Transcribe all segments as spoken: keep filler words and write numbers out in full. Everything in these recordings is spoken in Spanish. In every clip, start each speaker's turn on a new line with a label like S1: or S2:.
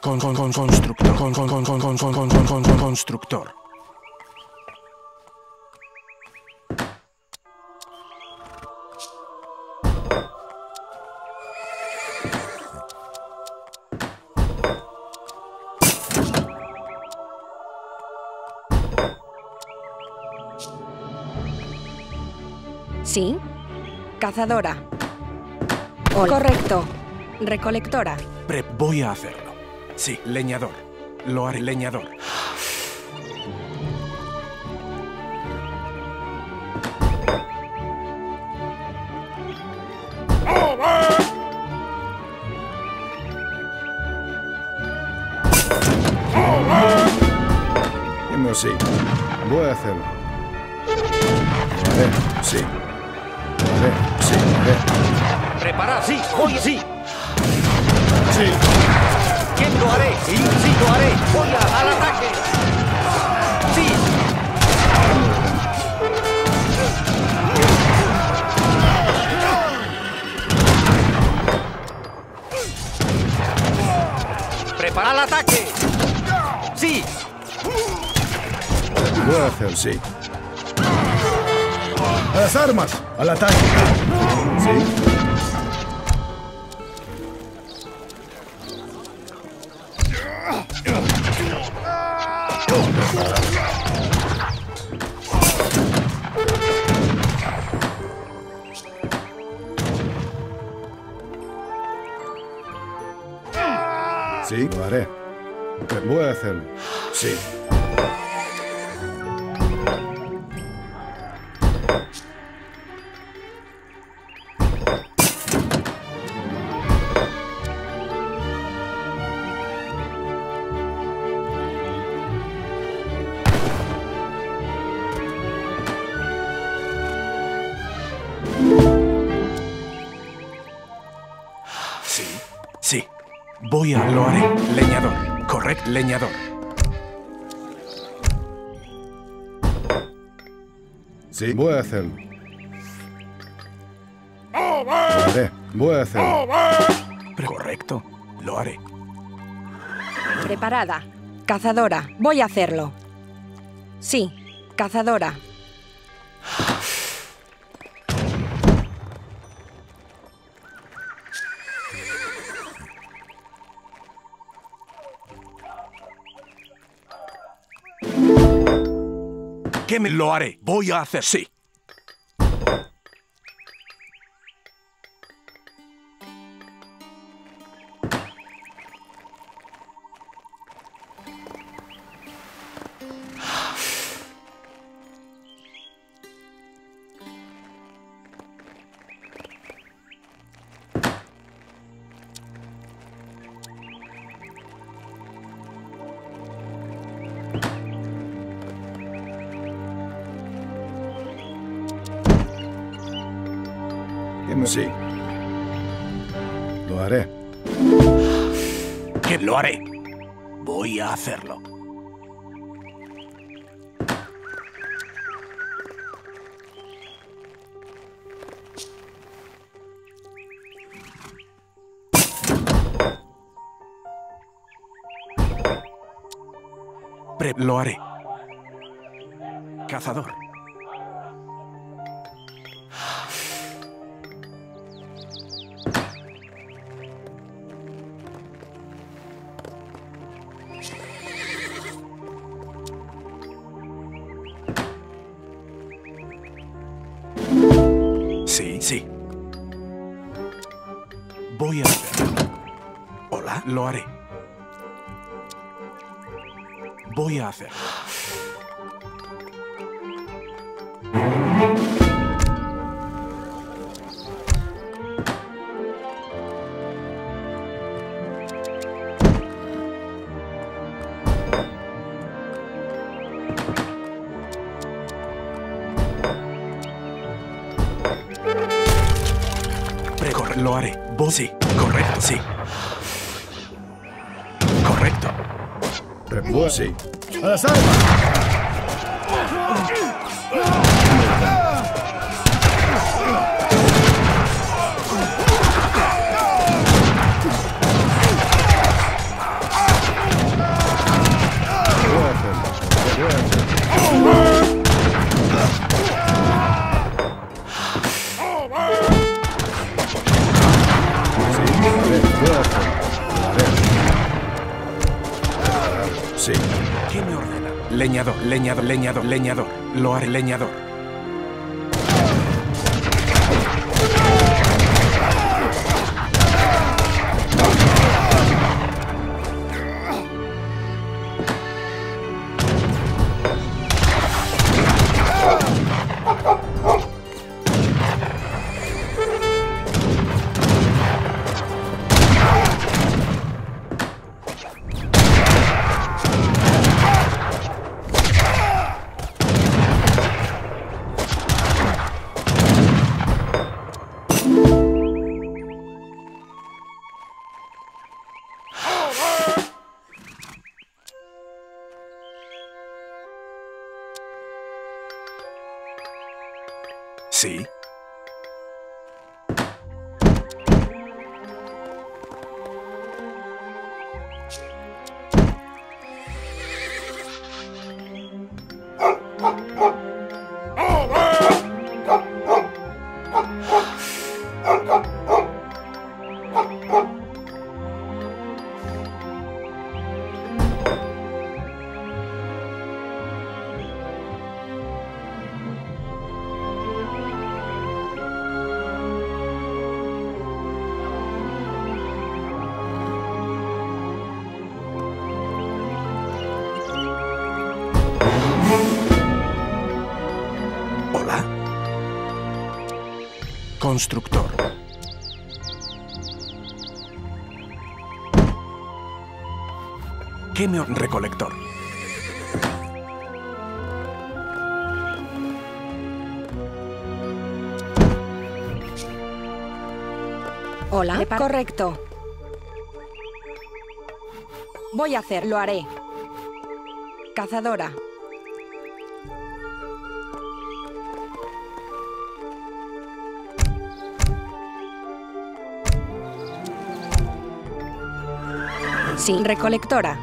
S1: Con, con, con, constructor. Con, con, con, con, con, con, con, con, con, con, constructor.
S2: ¿Sí? Cazadora. Hola. Correcto. Recolectora.
S1: Prep, voy a hacerlo. Sí, leñador. Lo haré, leñador.
S3: Dime sí. Voy a hacerlo. Lo haré, sí. Lo haré, sí, lo haré.
S4: Preparad, sí, voy, sí.
S3: Sí.
S4: ¿Quién lo haré? Sí, sí, lo haré. Voy a, al ataque. Sí. Prepara el ataque. Sí.
S3: Voy a hacer, sí. ¡A las armas! ¡Al ataque! Sí. Sí, lo haré. Voy a hacerlo. Sí.
S1: Sí, sí. Voy a... Lo haré. Leñador. Correcto, leñador.
S3: Sí, voy a hacerlo. Lo haré. Voy a hacerlo.
S1: Correcto. Lo haré.
S2: Preparada. Cazadora. Voy a hacerlo. Sí. Cazadora.
S1: ¿Qué me lo haré? Voy a hacer, sí.
S3: Sí. Lo haré.
S1: ¿Qué lo haré? Voy a hacerlo. Pre lo haré. Cazador. Sí, sí. Voy a hacerlo. Hola, lo haré. Voy a hacerlo. Precorre, lo haré. Vos sí, correcto, sí. Correcto.
S3: Repu sí. ¡A las armas!
S1: ¿Qué me ordena? Leñador, leñador, leñador, leñador. Lo haré, leñador. Sí. Hola. Constructor. ¿Qué me... Recolector.
S2: Hola. Correcto. Voy a hacer, lo haré. Cazadora. Sí, recolectora.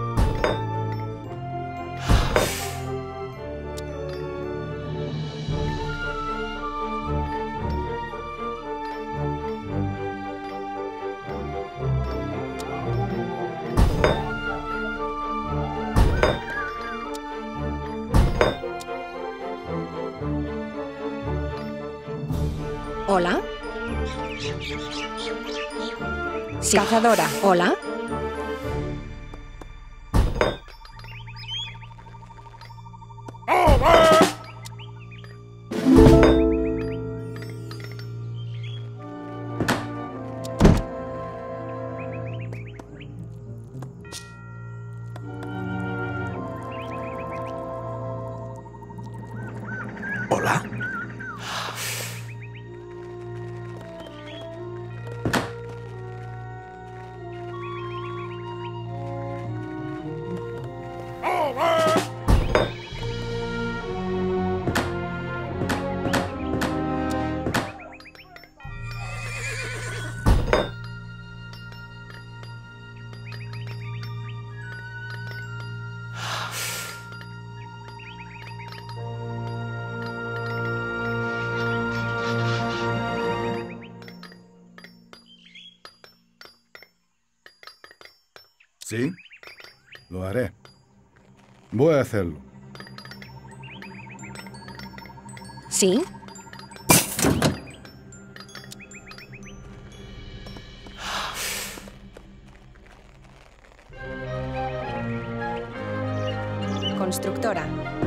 S2: Hola. Sí. Cazadora. Hola.
S1: Hola.
S3: ¿Sí? Lo haré. Voy a hacerlo.
S2: Sí. Constructora.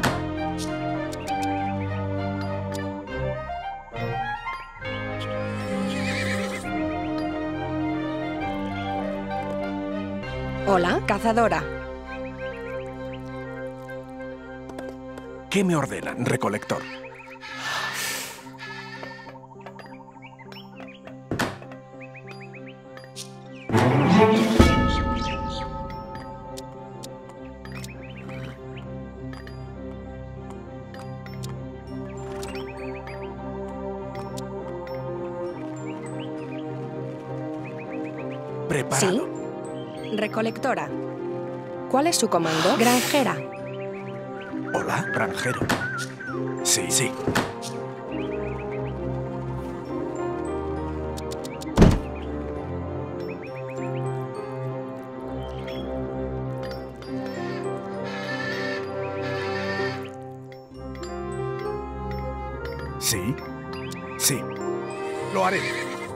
S2: Hola, cazadora.
S1: ¿Qué me ordenan? Recolector. Preparado.
S2: Sí. Recolectora. ¿Cuál es su comando? Granjera.
S1: Hola, granjero. Sí, sí. Sí. Sí. Lo haré.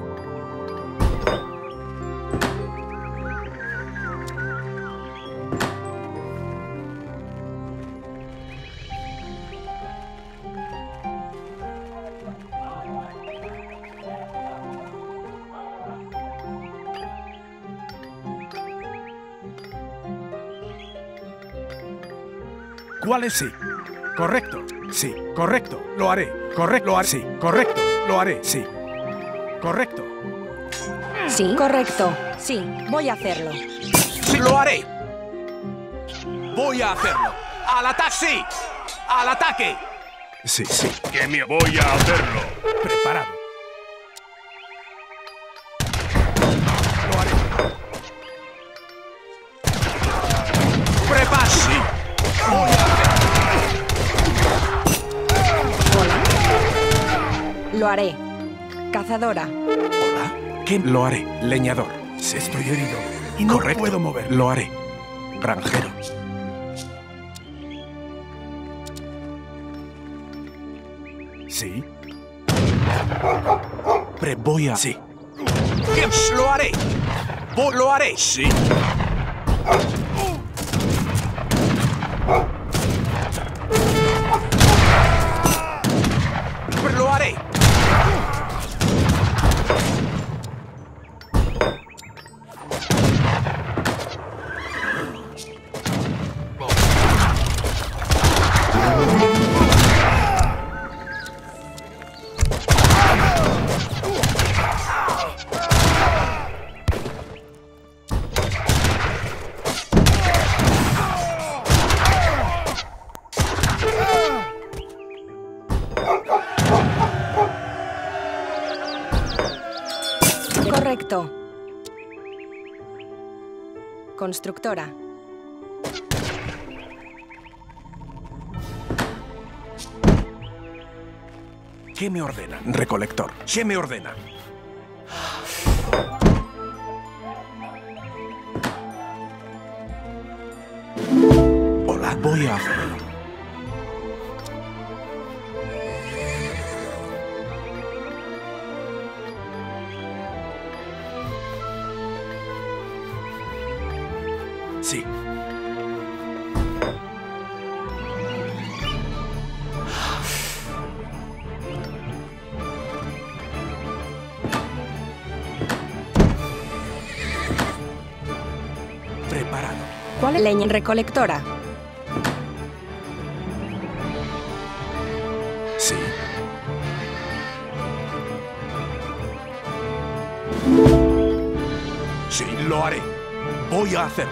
S1: ¿Cuál es sí? Correcto. Sí. Correcto. Lo haré. Correcto. Lo haré. Sí. Correcto. Lo haré. Sí. Correcto.
S2: Sí, correcto. Sí, voy a hacerlo.
S1: Sí, lo haré. Voy a hacerlo. ¡Al ataque! ¡Sí! ¡Al ataque! Sí, sí.
S5: Que me voy a hacerlo.
S1: Preparado. Lo haré. Prepara. Sí. Voy a
S2: Lo haré. Cazadora.
S1: Hola. ¿Qué? Lo haré. Leñador. Sí, estoy herido y no Correcto. puedo mover. Lo haré. Granjero. Sí. Pre voy a... Sí. Lo haré. Vo lo haré. Sí. Lo haré.
S2: Correcto. Constructora.
S1: ¿Qué me ordena? Recolector. ¿Qué me ordena? Hola, voy a hacerlo. Sí. Preparado.
S2: ¿Cuál es? Leña recolectora.
S1: Sí. Sí, lo haré. Voy a hacerlo.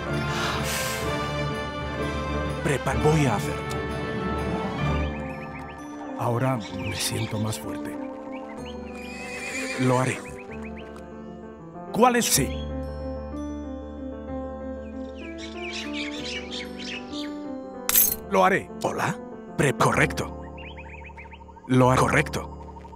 S1: Prepar, voy a hacerlo. Ahora me siento más fuerte. Lo haré. ¿Cuál es sí? Lo haré. ¿Hola? Pre correcto. Lo haré. Correcto.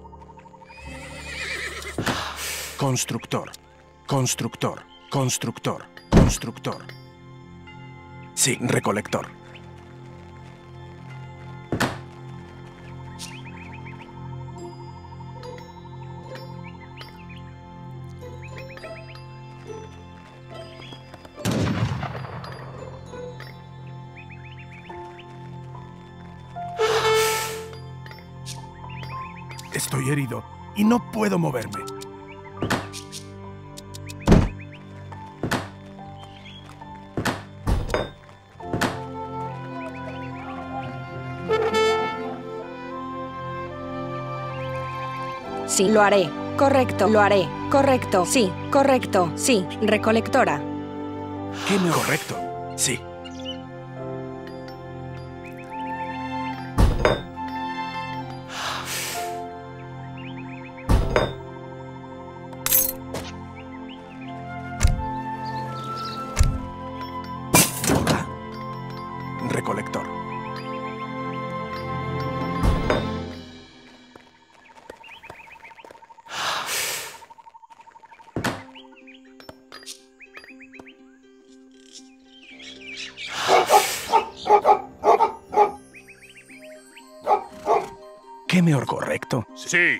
S1: Constructor. Constructor. Constructor. Constructor. Sí, recolector. Estoy herido y no puedo moverme.
S2: Sí, lo haré. Correcto, lo haré. Correcto, sí. Correcto, sí. Recolectora.
S1: ¿Qué me... Correcto, sí. Hola. Recolector. ¿Qué me or correcto?
S5: Sí.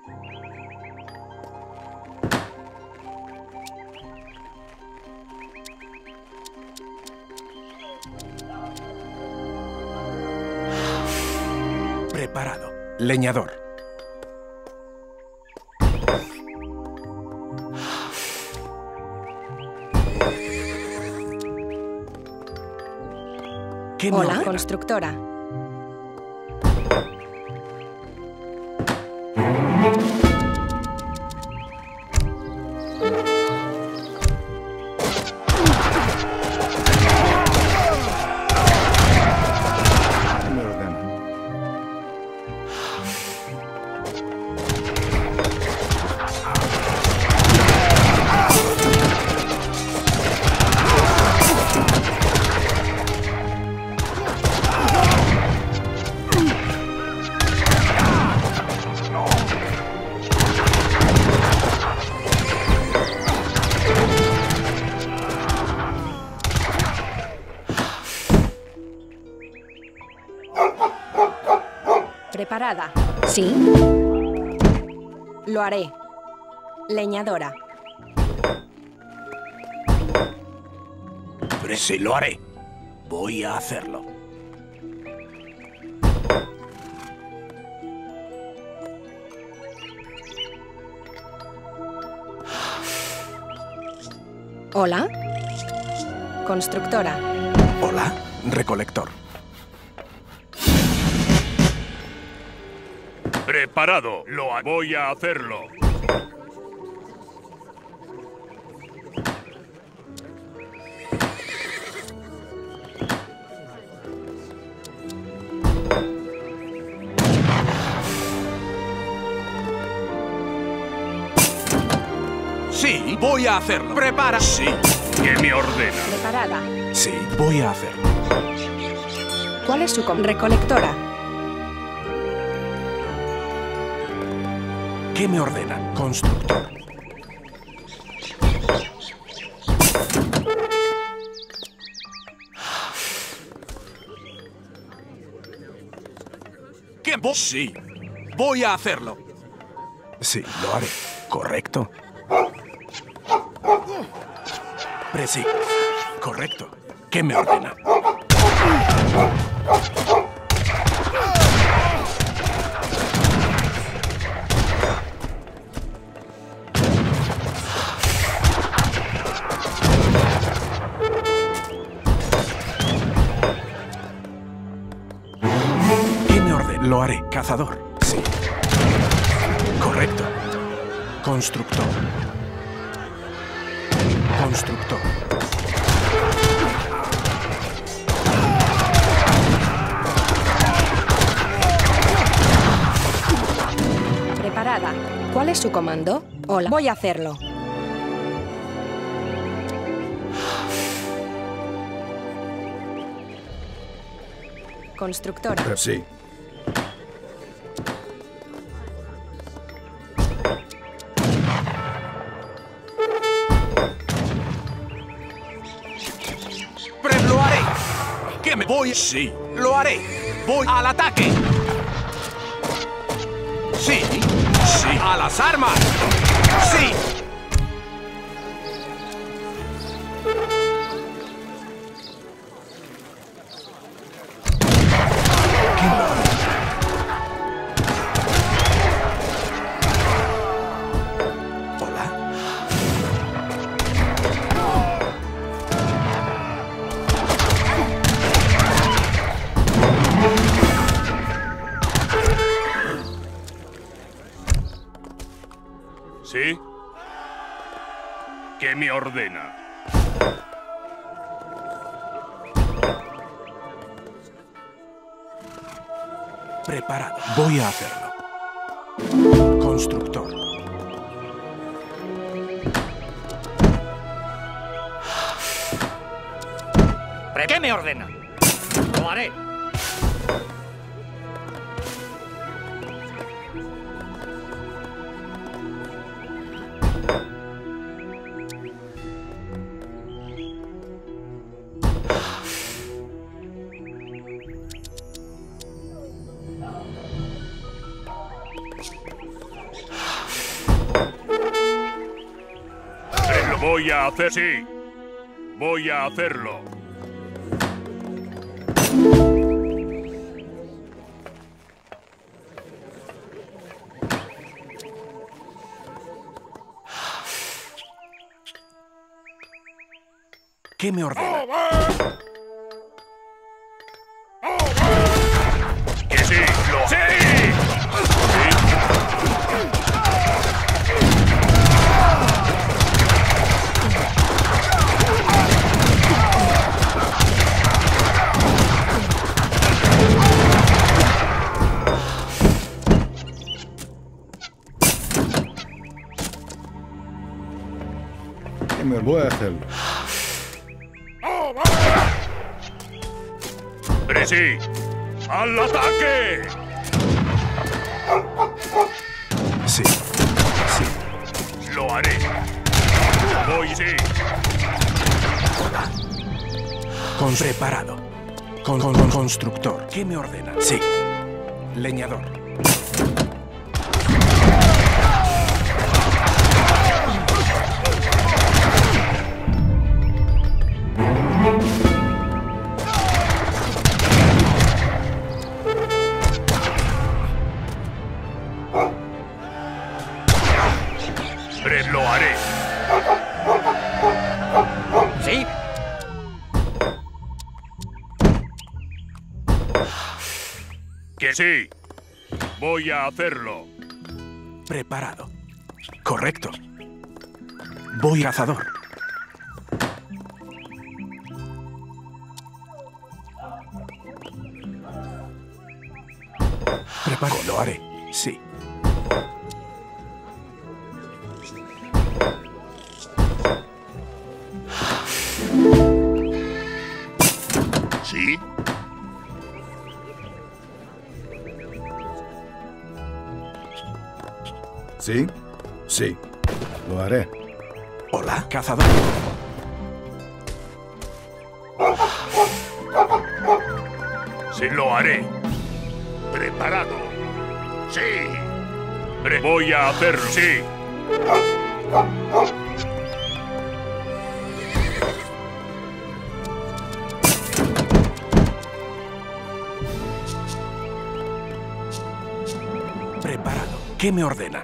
S1: Preparado. Leñador. ¿Qué me
S2: Hola,
S1: ordena?
S2: constructora.
S3: ¿Qué me ordena?
S2: ¿Preparada? Sí. Lo haré. Leñadora.
S1: Pero sí, lo haré. Voy a hacerlo.
S2: Hola. Constructora.
S1: Hola, recolector.
S5: Preparado. Lo ha- voy a hacerlo.
S1: Sí, voy a hacerlo. Prepara. Sí,
S5: ¿Qué me ordena?
S2: Preparada.
S1: sí, voy a hacerlo.
S2: ¿Cuál es su com- recolectora?
S1: ¿Qué me ordena? Constructor. ¿Qué vos? Sí, voy a hacerlo. Sí, lo haré. Correcto. Presi. Correcto. ¿Qué me ordena? ¿Qué me ordena? Lo haré. Cazador. Sí. Correcto. Constructor. Constructor.
S2: Preparada. ¿Cuál es su comando? Hola. Voy a hacerlo. Constructora.
S3: Eh, sí.
S1: ¡Pero lo haré! ¿Qué me voy? Sí, lo haré. Voy al ataque. Sí, sí. A las armas. Sí. ¿Qué me ordena? Hola.
S5: ¿Sí? ¿Qué me ordena?
S1: Preparado. Voy a hacerlo. Constructor.
S4: Pre- ¿Qué me ordena? Lo haré.
S5: Voy a hacer... Sí. Voy a hacerlo.
S1: ¿Qué me ordena?
S5: ¡Que sí! ¡Lo... ¡Sí!
S3: ¿Qué me voy a hacerlo?
S5: ¡Sí! ¡Al ataque!
S1: Sí. Sí.
S5: Lo haré. Voy, sí.
S1: Con preparado. Con, con, con constructor. ¿Qué me ordena? Sí. Leñador.
S5: Lo haré.
S4: Sí.
S5: Que sí. Voy a hacerlo.
S1: Preparado. Correcto. Voy cazador. Preparo. Lo haré. Sí.
S5: ¿Sí?
S3: ¿Sí? Sí. Lo haré.
S1: Hola, cazador.
S5: Sí, lo haré. Preparado. Sí. Pre- Voy a hacerlo. Sí.
S1: Preparado. ¿Qué me ordena?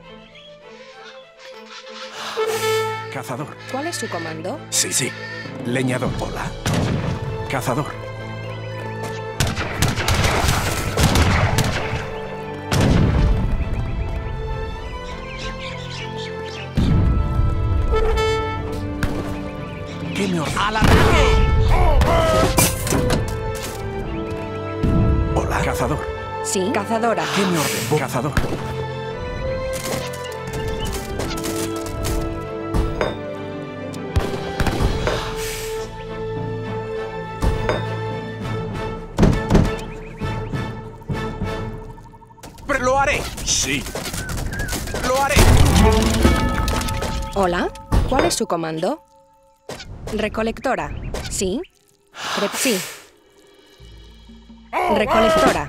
S1: Cazador.
S2: ¿Cuál es su comando?
S1: Sí, sí. Leñador. Hola. Cazador. ¿Qué me ordena?
S4: ¡Al ataque!
S1: Hola, cazador.
S2: Sí. Cazadora.
S1: ¿Qué me ordena? Cazador. Pero lo haré. Sí. Lo haré.
S2: Hola. ¿Cuál es su comando? Recolectora. Sí. Re- sí. Recolectora.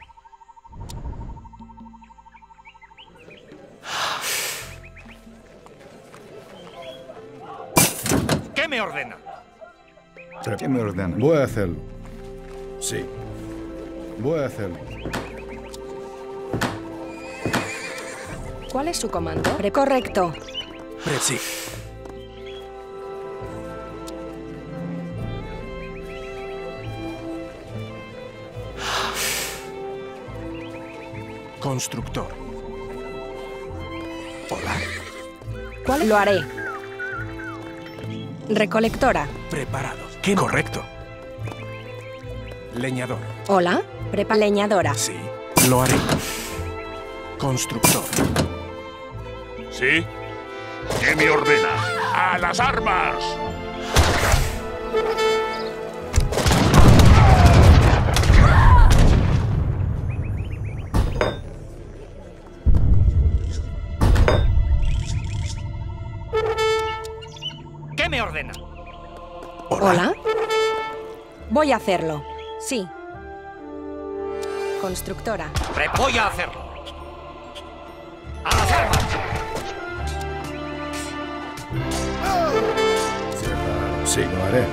S4: ¿Qué me ordena?
S3: ¿Qué me ordena? Voy a hacerlo. Sí. Voy a hacerlo.
S2: ¿Cuál es su comando? Pre- Correcto.
S1: Pre- sí. Constructor. Hola.
S2: ¿Cuál? Lo haré. Recolectora.
S1: Preparado. ¿Qué? Correcto. Leñador.
S2: Hola. Prepa leñadora.
S1: Sí. Lo haré. Constructor.
S5: ¿Sí? ¿Qué me ordena? ¡A las armas!
S4: ¿Qué me ordena?
S1: Hola.
S2: Hola. Voy a hacerlo. Sí. Constructora.
S4: Pre- Voy a hacerlo. ¡A las armas!
S3: Sí, lo haré.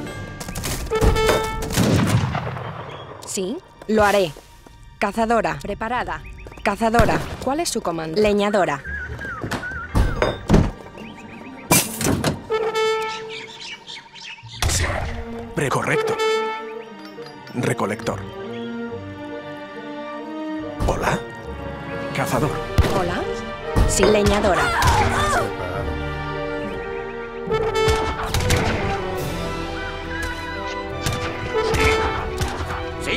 S2: Sí, lo haré. Cazadora. Preparada. Cazadora. ¿Cuál es su comando? Leñadora.
S1: Sí. Pre correcto. Recolector. Hola. Cazador.
S2: Hola. Sí, leñadora.
S4: Sí.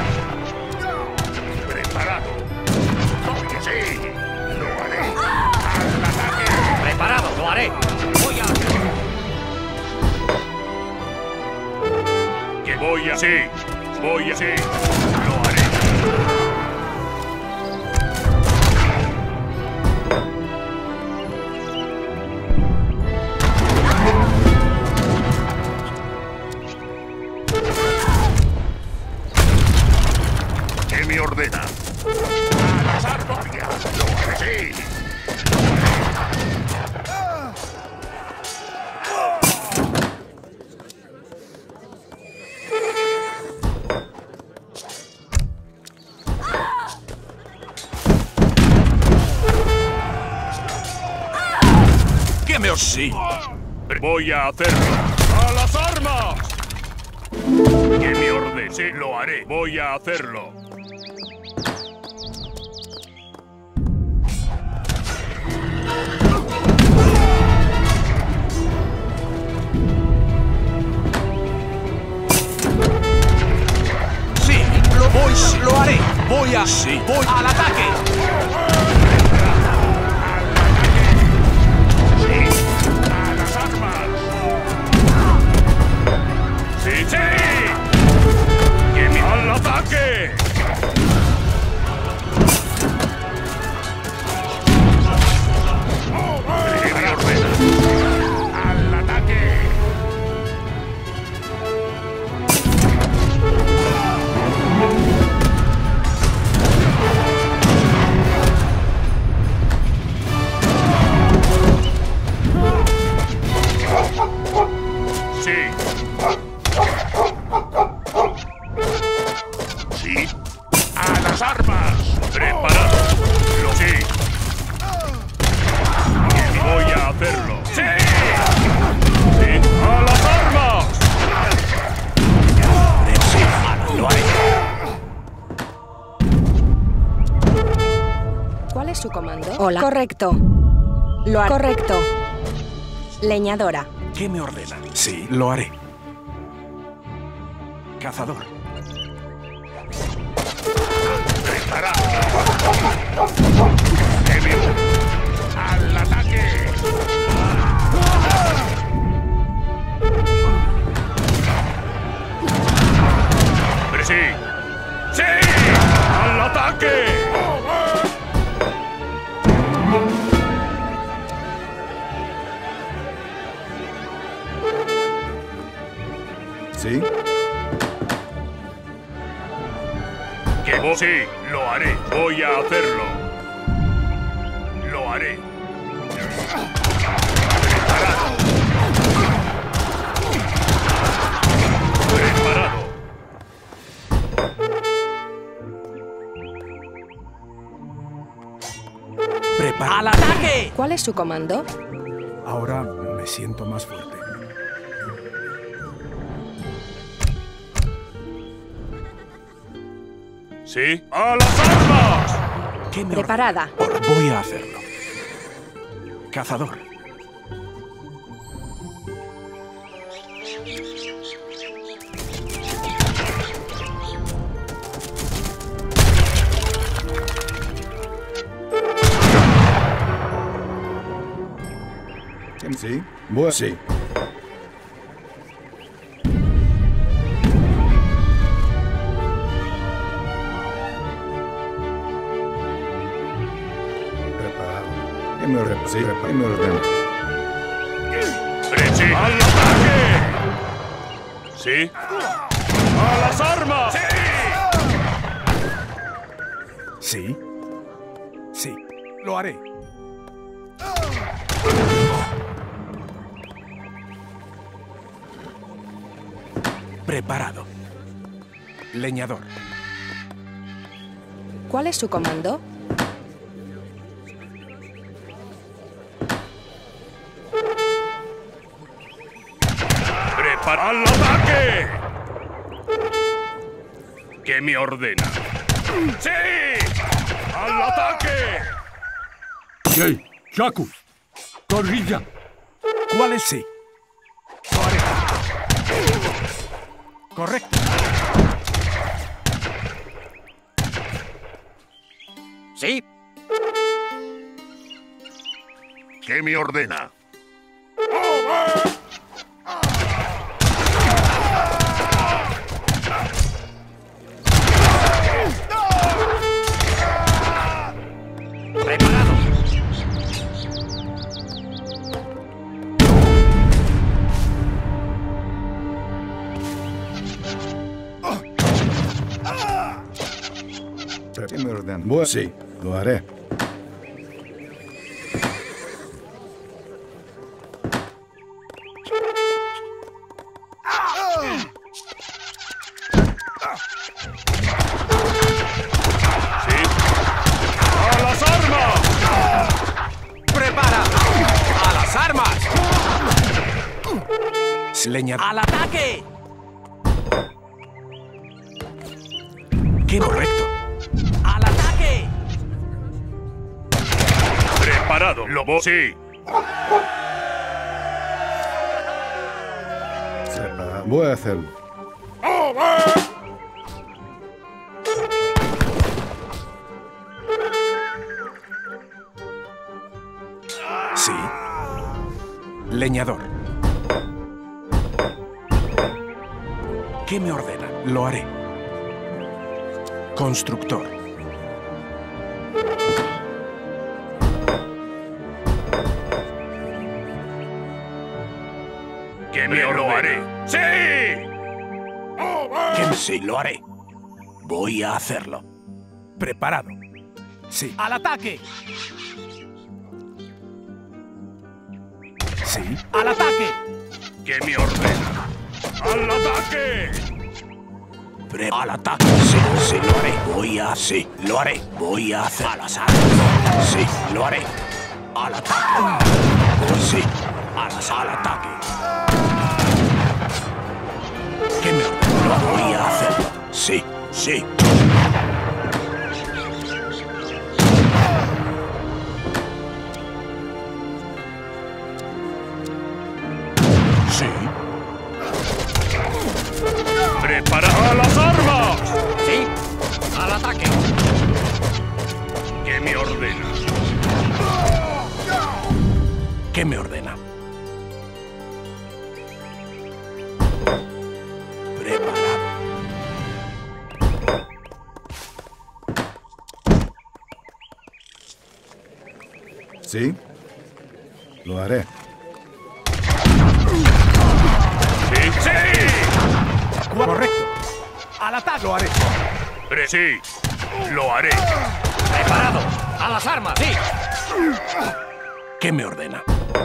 S5: Preparado. Sí. Lo haré. Al ataque.
S4: Preparado, lo haré. Voy a hacerlo.
S5: Que voy a... Sí. Voy a... Sí. Lo haré. ¿Qué me ordena? ¡A las armas! ¡Lo haré! ¡Sí!
S1: ¿Qué me os sí?
S5: Voy a hacerlo. ¡A las armas! Que me ordene. Sí, lo haré. Voy a hacerlo.
S1: Sí, lo voy, lo haré. Voy a... Sí, voy al ataque.
S5: ¡A las armas! ¡Sí, sí! ¡Que me... ¡Al ataque! ¡Que me ordena! ¡Al ataque! Sí. Sí. ¡A las armas! ¡Preparado! Lo sí. Voy a hacerlo. ¡Sí! ¡Sí! ¡A las armas!
S1: Sí, lo haré.
S2: ¿Cuál es su comando? Hola. Correcto. Lo haré. Correcto. Leñadora.
S1: ¿Qué me ordena? Sí, lo haré. Cazador.
S5: ¡Preparado! ¡Que me... ¡Al ataque! ¡Pero sí! ¡Sí! ¡Al ataque!
S3: ¿Sí?
S5: Que vos sí, lo haré. Voy a hacerlo. Lo haré. Preparado. Preparado.
S1: Prepara.
S4: ¡Al ataque!
S2: ¿Cuál es su comando?
S1: Ahora me siento más fuerte.
S5: ¿Sí? ¡A las armas!
S1: ¿Qué me
S2: Preparada.
S1: ordena? Ahora voy a hacerlo. Cazador.
S3: ¿Sí? Voy. Sí. Preparado. ¿Qué me ordena? Sí, ¿qué me ordena?
S5: ¡Sí! ¡Al ataque! ¿Sí? ¡A las armas! ¡Sí!
S1: Sí. Sí, lo haré. Preparado. Leñador.
S2: ¿Cuál es su comando?
S5: ¡Prepara al ataque! ¿Qué me ordena? ¡Sí! ¡Al ataque!
S4: ¡Yey! ¡Shaku! ¡Torrilla!
S1: ¿Cuál es sí? Lo haré. Correcto.
S4: ¡Sí!
S5: ¿Qué me ordena?
S4: ¡Preparado!
S3: ¿Qué me ordenan? Bueno, sí, lo haré.
S5: ¡Sí! ¡A las armas!
S4: ¡Prepara! ¡A las armas!
S1: Leñador.
S4: ¡Al ataque!
S1: ¿Qué? Correcto.
S4: ¡Al ataque!
S5: ¡Preparado, lobo! ¡Sí!
S3: Sepa- Voy a hacerlo.
S1: Sí. Leñador. ¿Qué me ordena? Lo haré. Constructor.
S5: ¿Qué me lo haré? ¡Sí!
S1: ¿Qué me sí? Lo haré. Voy a hacerlo. Preparado. Sí.
S4: ¡Al ataque!
S1: Sí.
S4: ¡Al ataque!
S5: ¿Qué me ordena? ¡Al ataque!
S1: Pre al ataque. Sí, sí, lo haré. Voy a... Sí, lo haré. Voy a hacer... A las armas. Sí, lo haré. Al ataque. Sí, a las, al ataque. ¿Qué me ordena? Lo voy a hacerlo. Sí, sí. Sí.
S5: ¡Prepara a las armas!
S4: ¡Sí! ¡Al ataque!
S5: ¿Qué me ordena?
S1: ¿Qué me ordena? Preparado.
S3: ¿Sí? Lo haré.
S5: ¡Sí! ¡Sí!
S1: Correcto.
S4: ¡Al ataque!
S1: Lo haré.
S5: Pre- ¡Sí! ¡Lo haré!
S4: ¡Preparado! ¡A las armas! ¡Sí!
S1: ¿Qué me ordena?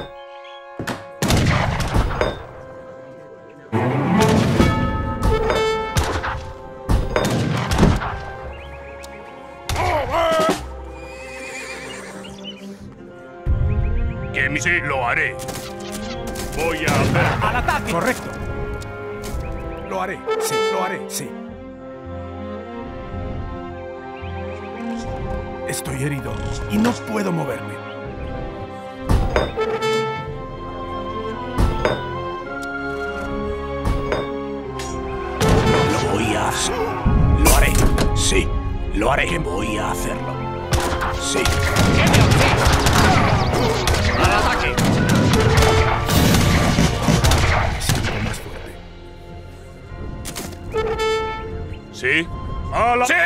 S5: ¿Qué me... Sí, lo haré. Voy a hacer...
S4: ¡Al ataque!
S1: Correcto. Lo haré. Sí, lo haré. Sí. Estoy herido y no puedo moverme. Lo voy a hacer. Lo haré. Sí, lo haré. Voy a hacerlo. Sí.
S4: ¡Al ataque!
S1: Siento más fuerte.
S5: ¿Sí? ¡A la... ¡Sí!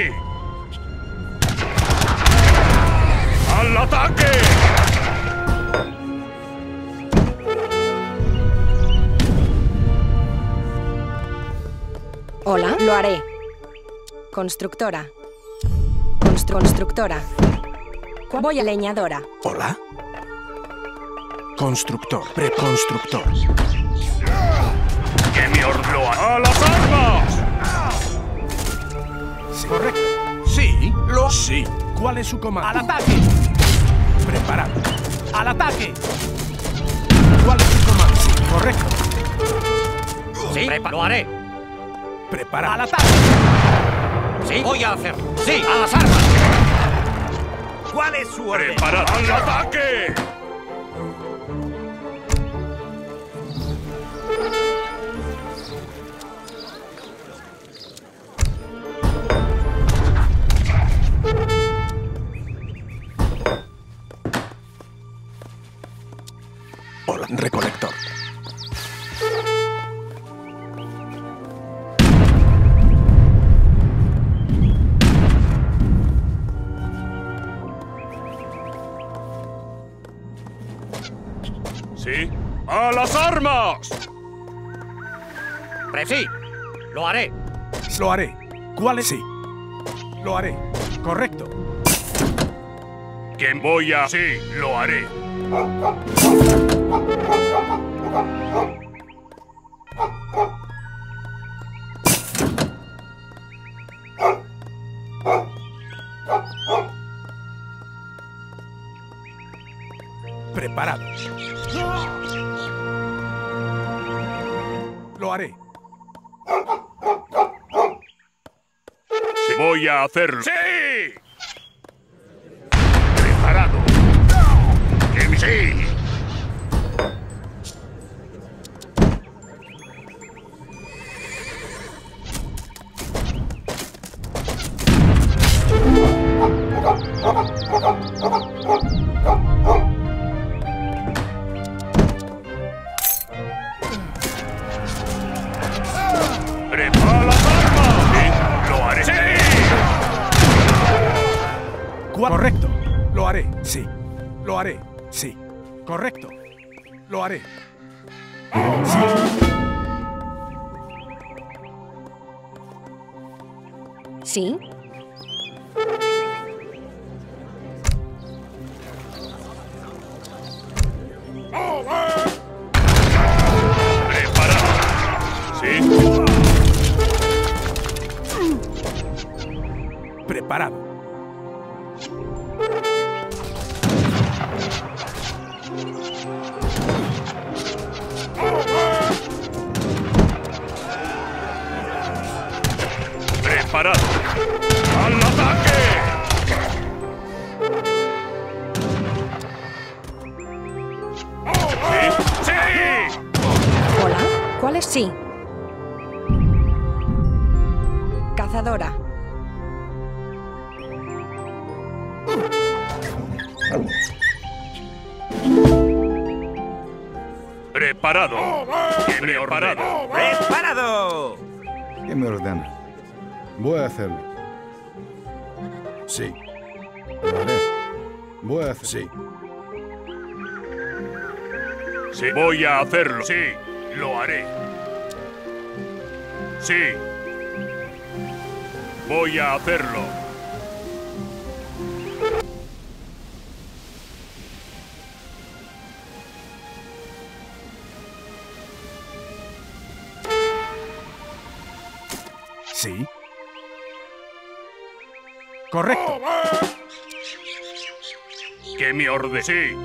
S5: ¡Al ataque!
S2: Hola, lo haré. Constructora. Constru- constructora. Voy a leñadora.
S1: Hola. Constructor. Preconstructor.
S5: ¡Que me ordeno! ¡A las
S1: Sí. ¿Cuál es su comando?
S4: ¡Al ataque!
S1: Preparado.
S4: ¡Al ataque!
S1: ¿Cuál es su comando? Sí, correcto.
S4: Sí, Prepa lo haré.
S1: Preparado.
S4: ¡Al ataque! Sí, voy a hacerlo. Sí, a las armas. ¿Cuál es su orden?
S5: ¡Preparad al ataque!
S1: Hola, recolector.
S5: Sí. ¡A las armas!
S4: Pre sí, lo haré.
S1: Lo haré. ¿Cuál es? Sí. Lo haré. Correcto.
S5: Que voy a... Sí, lo haré.
S1: Preparado. Lo haré.
S5: Sí, voy a hacerlo. ¡Sí! Preparado. Que sí. ¡Prepara las armas! Sí, lo haré. ¡Sí!
S1: ¿Cuál? Correcto. Lo haré. Sí. Lo haré. Sí. Correcto. Lo haré. Sí.
S2: ¿Sí?
S5: Preparado. Sí.
S1: Preparado.
S5: Preparado. ¡Al ataque! ¡Sí! ¡Sí!
S2: ¿Hola? ¿Cuál es sí? Cazadora.
S5: Preparado. Preparado.
S4: ¡Preparado!
S3: ¿Qué me ordena? Voy a hacerlo. Sí. Lo haré. Voy a hacer. Sí.
S5: Sí, voy a hacerlo. Sí, lo haré. Sí. Voy a hacerlo.
S1: Sí. Correcto.
S5: Que me orde. Sí.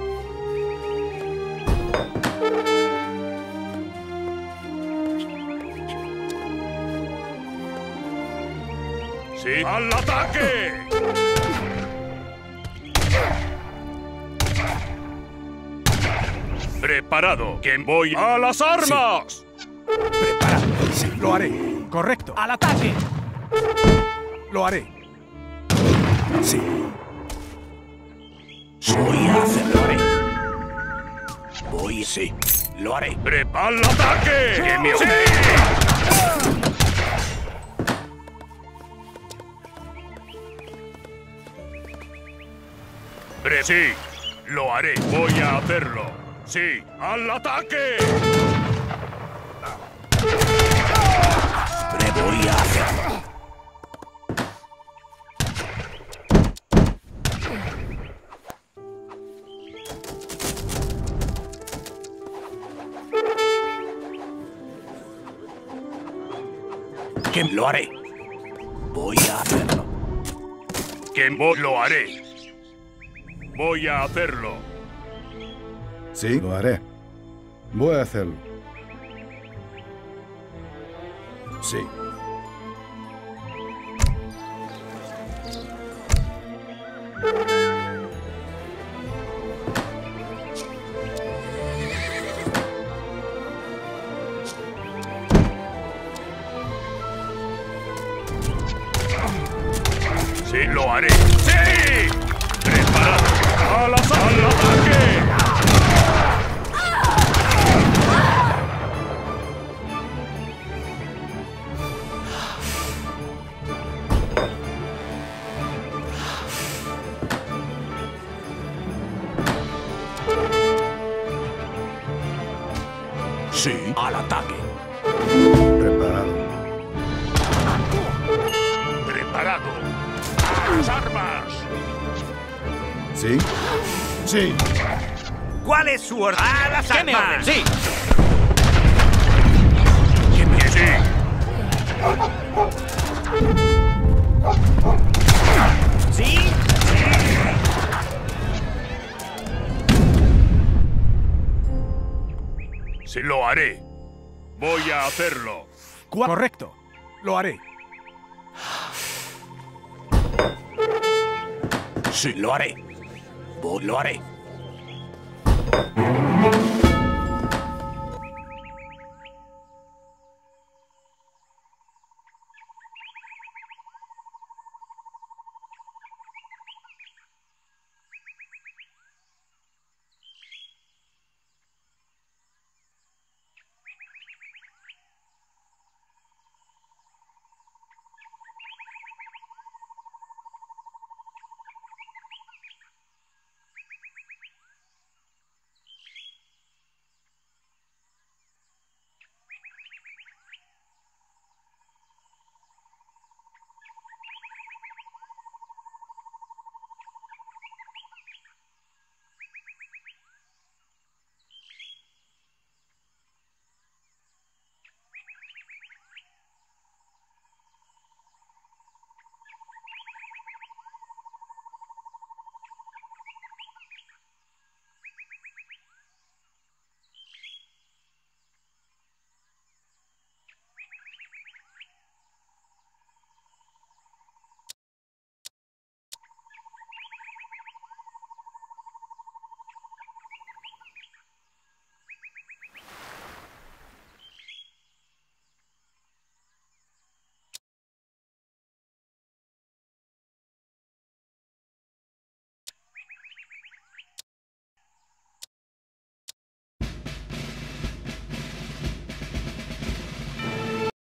S5: Sí. ¡Al ataque! Preparado. Que voy a las armas.
S1: Preparado. Sí. Lo haré. Correcto.
S4: ¡Al ataque!
S1: Lo haré. Sí. Voy a hacerlo. Lo haré. Voy. Sí. Lo haré.
S5: ¡Prepara el ataque! ¡Que me... ¡Sí! Pre- sí, lo haré. Voy a hacerlo. Sí, al ataque.
S1: Pre- voy a hacerlo. Que lo haré. Voy a hacerlo.
S5: Que vo- lo haré. Voy a hacerlo.
S3: Sí, lo haré. Voy a hacerlo. Sí.
S5: Sí, lo haré. ¡Sí! ¡Preparado! ¡Al asa- al ataque!
S1: Sí, al ataque.
S3: Preparado.
S5: ¡Preparado! ¡A las armas!
S3: Sí. Sí.
S4: ¿Cuál es su orden? ¡A las
S6: ¿Qué me
S4: armas!
S6: orden? Sí.
S5: ¿Qué me sí?
S4: ¿Sí?
S5: Sí, lo haré. Voy a hacerlo.
S1: Correcto. Lo haré. Sí, lo haré. Vo- Lo haré.